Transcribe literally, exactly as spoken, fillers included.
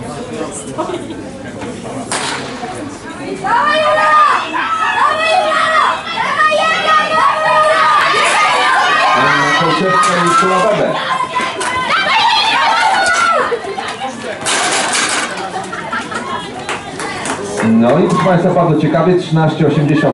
Kołczewska i Kulawebę. No i proszę Państwa, bardzo ciekawie, trzynaście osiemdziesiąt.